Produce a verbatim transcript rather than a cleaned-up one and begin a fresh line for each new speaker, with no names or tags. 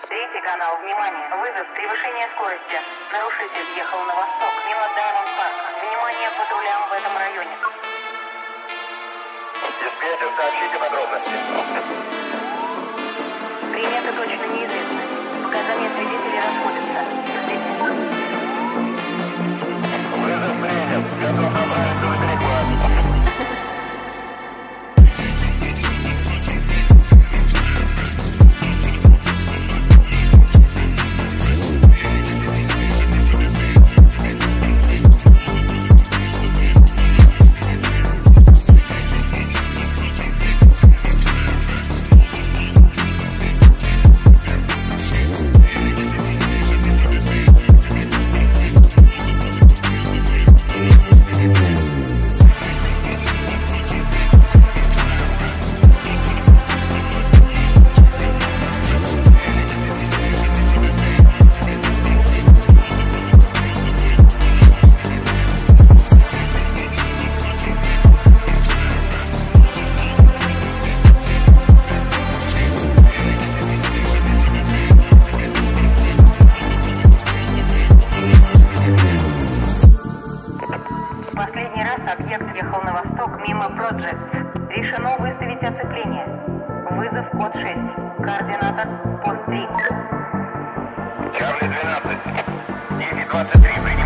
Третий канал, внимание, вызов, превышение скорости. Нарушитель ехал на восток, мимо Даймонд Парк. Внимание патрулям в этом районе.
Диспетчер, сообщите подробности.
Приметы точно неизвестны. Показания свидетелей расходятся. Ждите.
Вызов принят. Готов направиться на перехват.
Последний раз объект ехал на восток мимо Project. Решено выставить оцепление. Вызов код шесть. Координата пост три.
Чарли двенадцать. десять двадцать три.